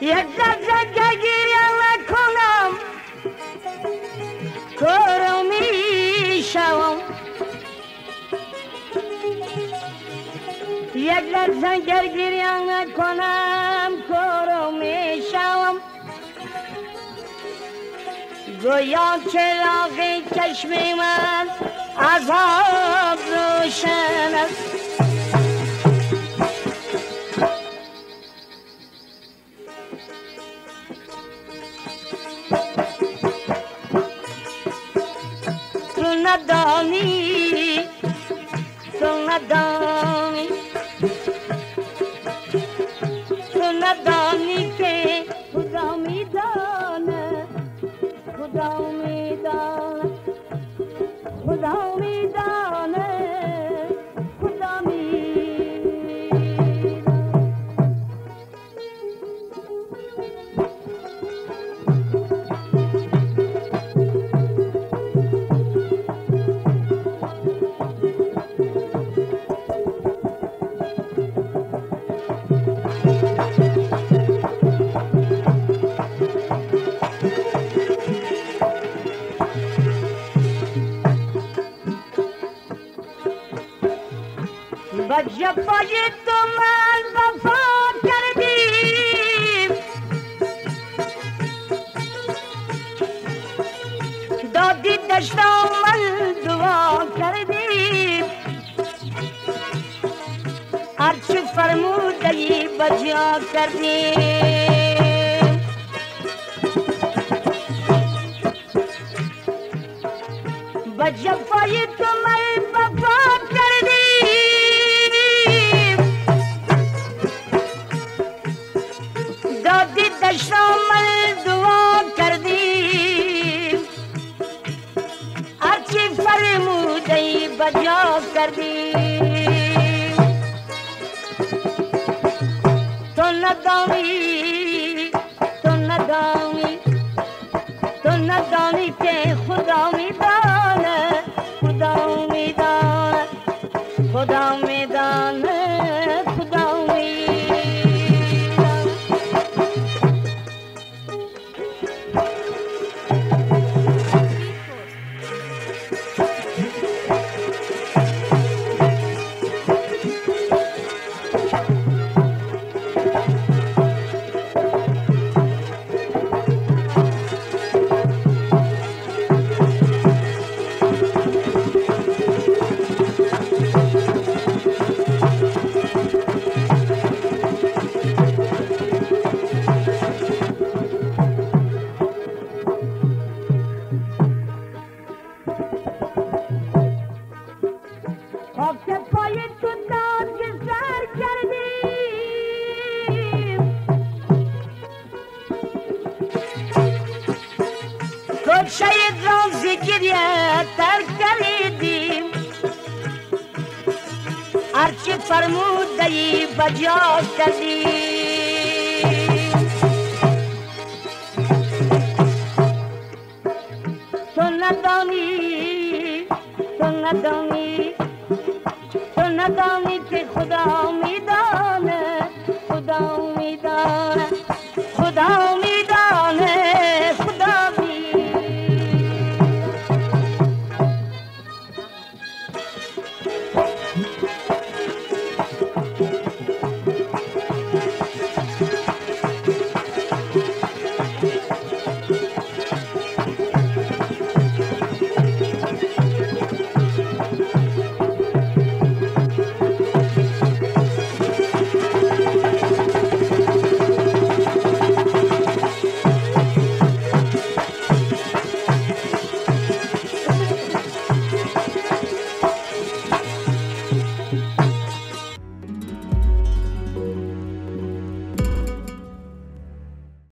یک لحظه گریه نکنم کارو میشوم یک لحظه گریه نکنم کارو میشوم گویا چراغ چشم من از آب روشن است تو ندانی تو ندانی تو ندانی که خدا میدانه خدا میدانه خدا میدانه خدا میدانه با جفای تو من وفا کردیم دادی دشت من دعا کردیم هرچی فرمودی بجا کردیم با جفای تو من وفا کردیم دشتامل دعا کردیم هرچی فرمودی بجا کردیم تو ندانی تو ندانی تو ندانی که خدا میدانه خدا میدانه خدا میدانه خدا میدانه شاید رازی گریه ترک کردیم هرچی فرمودی بجا کردیم تو ندانی تو ندانی تو ندانی که خدا